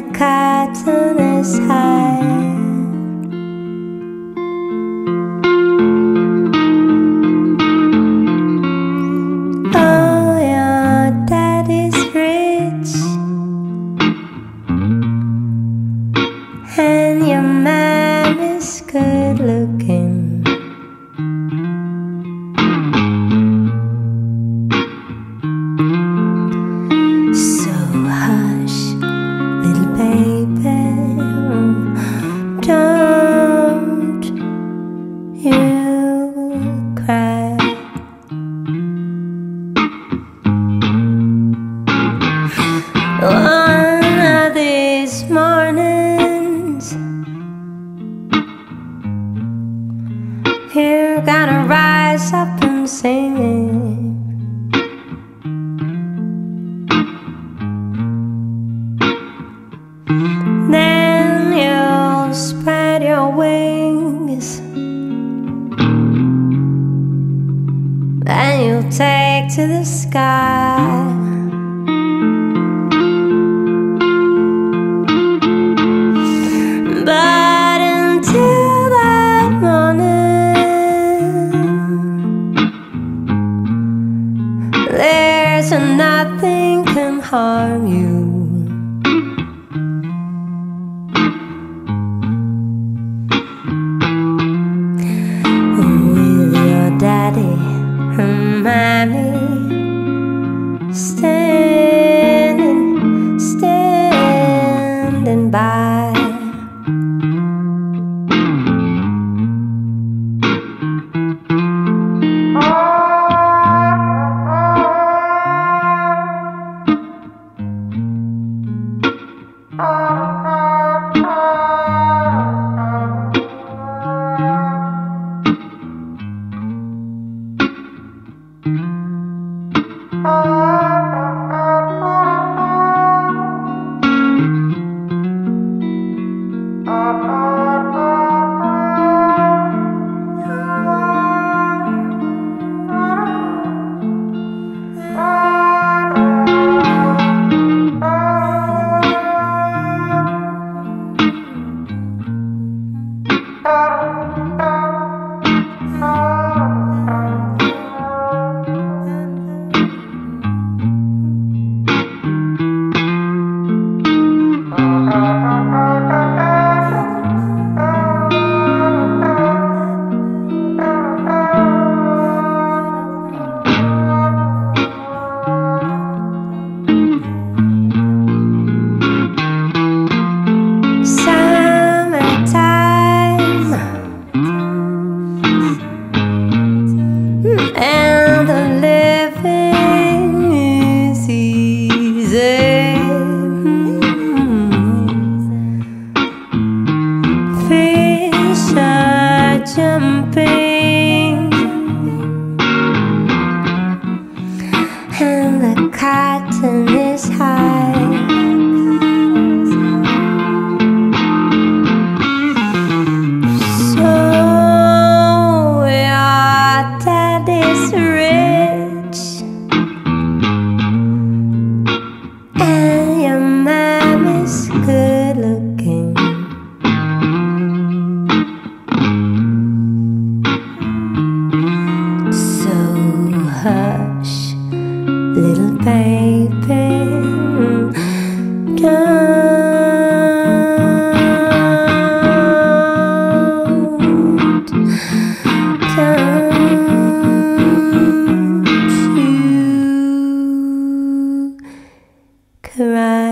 curtain is high. Oh, your daddy's rich and your man is good looking. So hush, little baby, don't you cry. One of these mornings you're gonna rise up and sing it. Then you'll spread your wings and you'll take to the sky. But until that morning, there's nothing can harm you. With your daddy and mommy standing by. And the living is easy. Fish are jumping and the cotton is high. Good looking. So hush, little baby, don't you cry.